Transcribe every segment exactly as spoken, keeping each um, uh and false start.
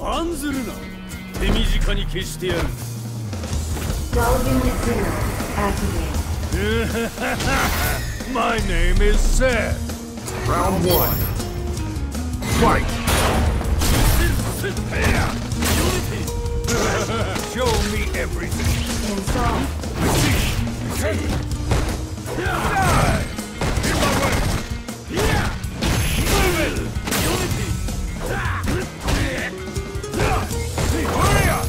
案ずるな。手短に消してやる。 Dull Unit Zero activated. My name is Seth. Round one. Fight! Show me everything. Install. Die! In my way! Yeah! Move it! Unity! Hurry up!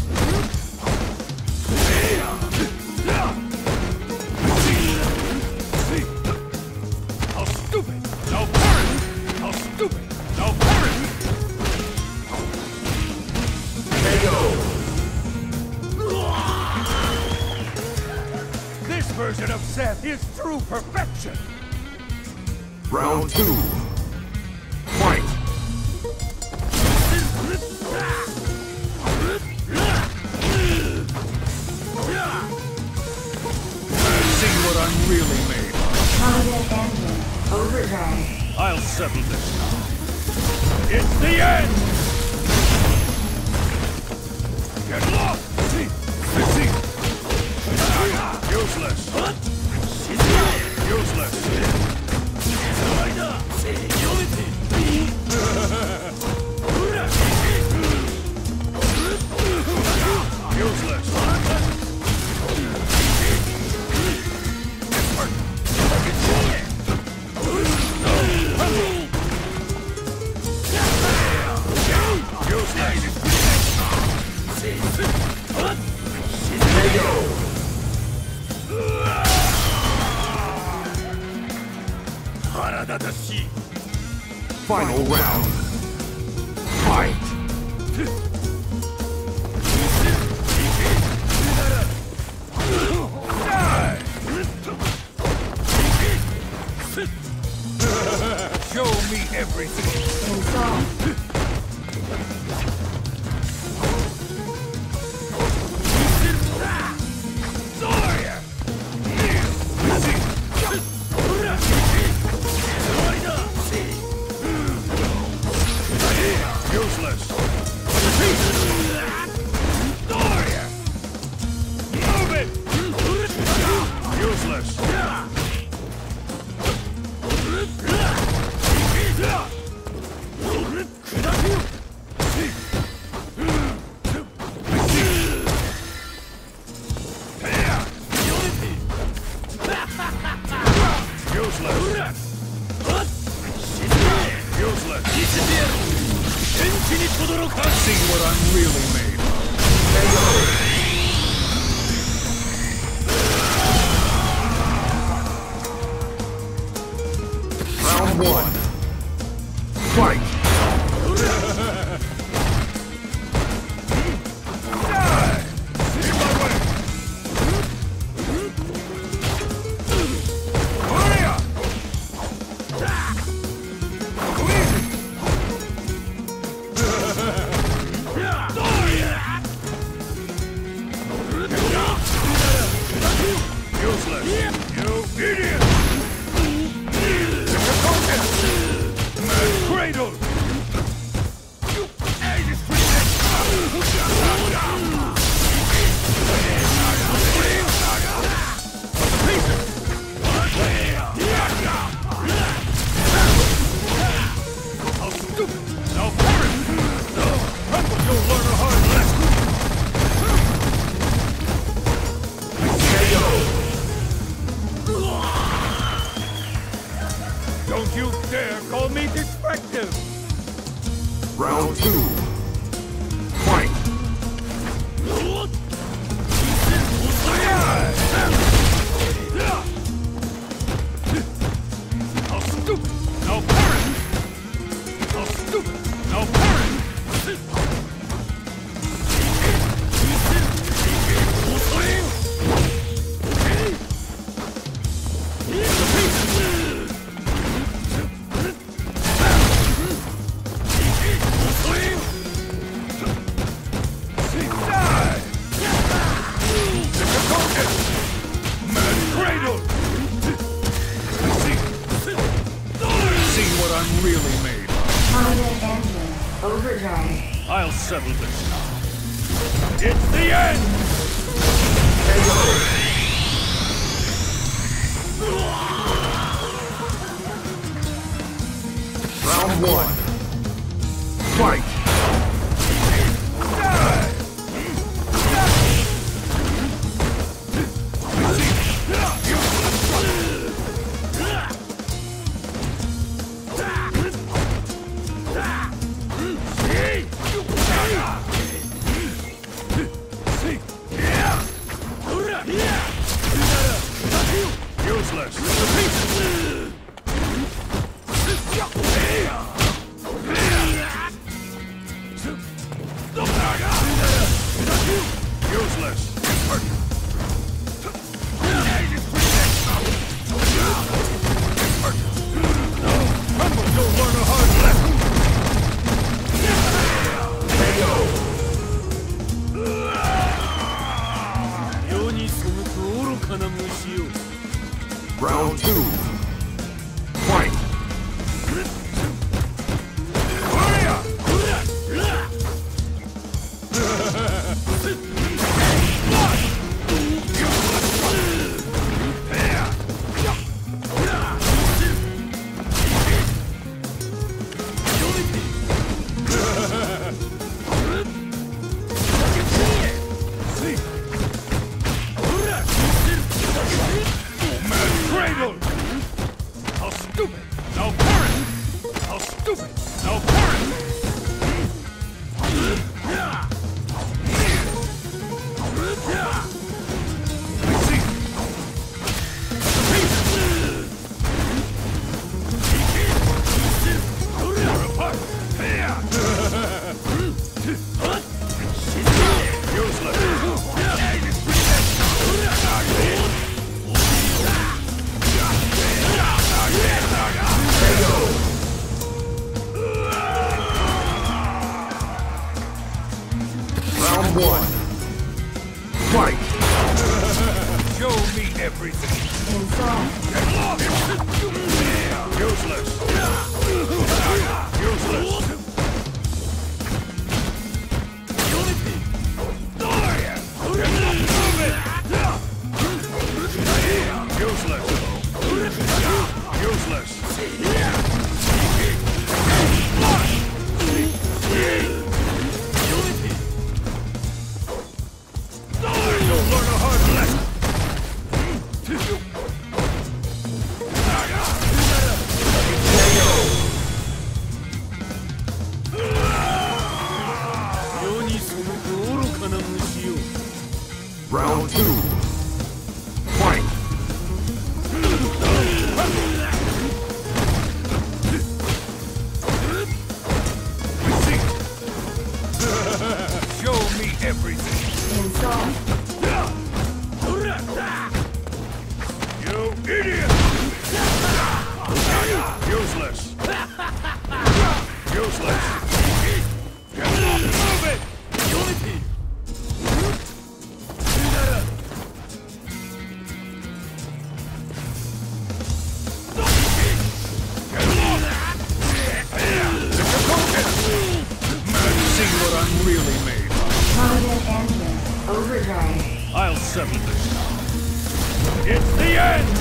How stupid! No parry! How stupid! No parry! K O. This version of Seth is true perfection! Round two. Fight! See what I'm really made of. Combat engine overdrive. I'll settle this now. It's the end! Get lost! See! See! Useless! Useless! Useless! Final round. Fight! Show me everything. Install. Useless. Move it. Useless. Useless. See what I'm really made of. Round one. Fight! Die! In my way! Hurry up! Useless! You idiot! Mad Cradle! How stupid! Now parry! No! You'll learn a hard lesson! K O. Don't you dare call me defective! Round two. Fight! How stupid! Now parry! How stupid! Now parry! Combat engine overdrive. I'll settle this now. It's the end! Round one. Fight! Useless! Useless! Don't learn a hard lesson! 世に背く愚かな虫よ。 Round two. Fight! Cradle! How stupid! Now parent! How stupid! Now parent! Round one. Fight! Show me everything! Insult. Get lost! Useless! Useless! Useless! Useless! Don't learn a hard lesson! 世に背く愚かな虫よ。 Round two. Fight! Show me everything! Insult. You idiot! Useless! Useless! Move it! See what I'm really made of. Combat engine. Overdrive. I'll settle this now. It's the end!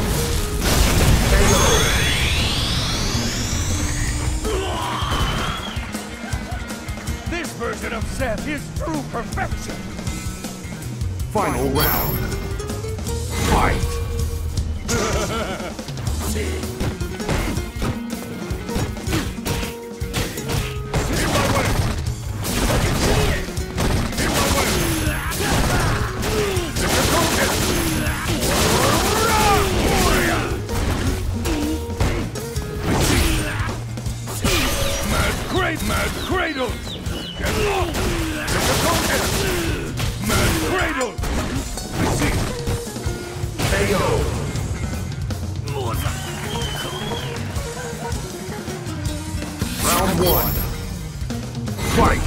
This version of Seth is true perfection! Final round. Fight! In my way! In my way! Mad Great Mad Cradle! Get lost! Mad Cradle! K O. Round one. Fight!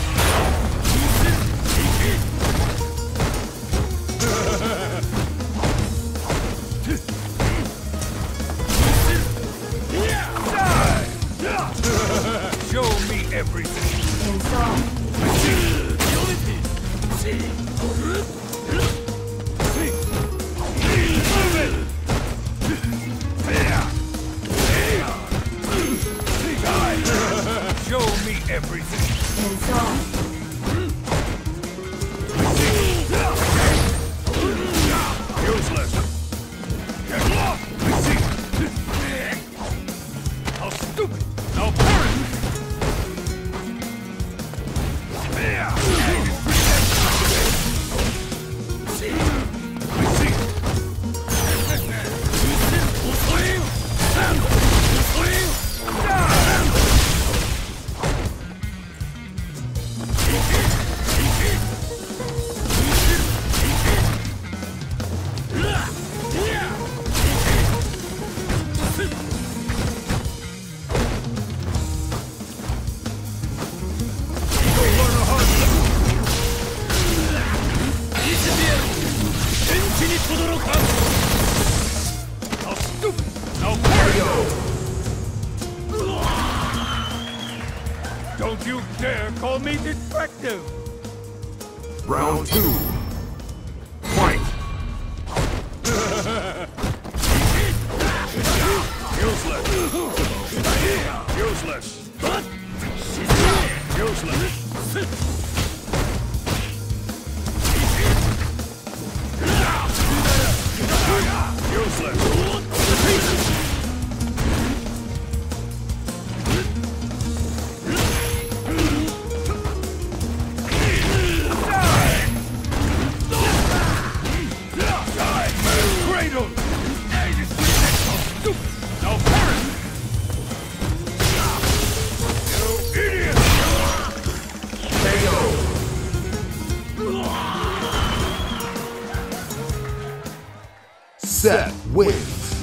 Show me everything! Insult. Show me everything. Insult. Useless. Get lost. I see. How stupid. Now burn. There. How stupid! Now don't you dare call me defective! Round two. Fight! Useless! Useless! Useless! Useless! Cradle! Stupid! Now perish! You idiot! K O. Seth wins.